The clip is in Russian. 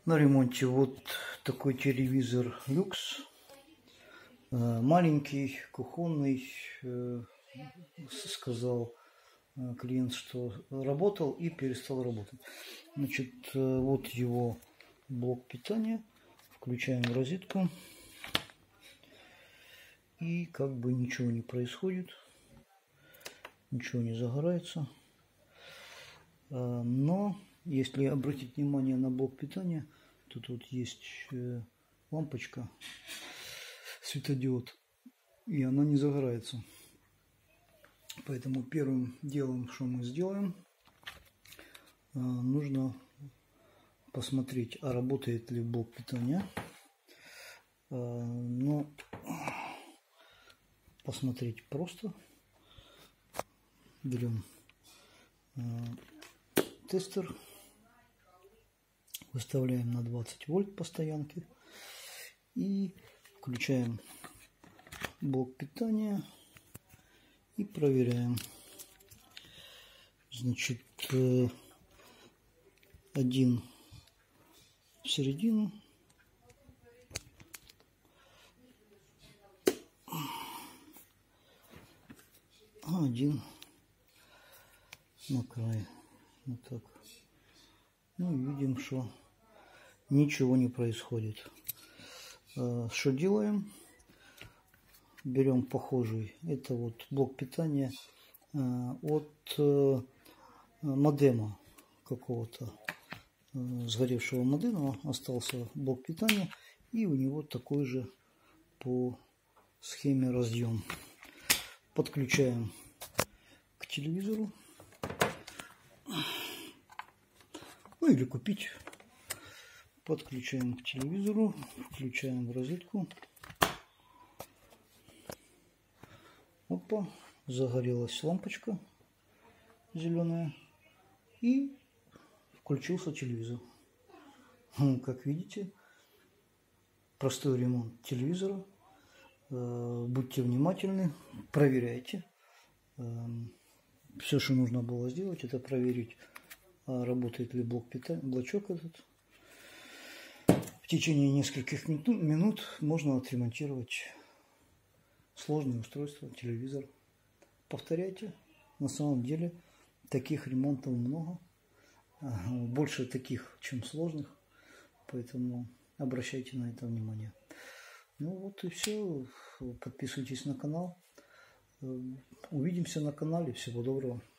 На ремонте вот такой телевизор люкс, маленький, кухонный, сказал клиент, что работал и перестал работать. Значит, вот его блок питания, включаем в розетку, и как бы ничего не происходит, ничего не загорается. Но если обратить внимание на блок питания, тут вот есть лампочка, светодиод, и она не загорается. Поэтому первым делом, что мы сделаем, нужно посмотреть, а работает ли блок питания. Но посмотреть просто. Берем тестер, выставляем на 20 вольт по стоянке и включаем блок питания и проверяем. Значит, один в середину, а один на край. Вот так. Ну и видим, что ничего не происходит. Что делаем? Берем похожий. Это вот блок питания от модема какого-то, сгоревшего модема. Остался блок питания, и у него такой же по схеме разъем. Подключаем к телевизору. Ну или купить. Подключаем к телевизору, включаем в розетку. Опа, загорелась лампочка зеленая и включился телевизор. Как видите, простой ремонт телевизора. Будьте внимательны, проверяйте. Все, что нужно было сделать, это проверить, работает ли блок питания, блочок этот. В течение нескольких минут можно отремонтировать сложное устройство, телевизор. Повторяйте. На самом деле таких ремонтов много. Больше таких, чем сложных. Поэтому обращайте на это внимание. Ну вот и все. Подписывайтесь на канал. Увидимся на канале. Всего доброго.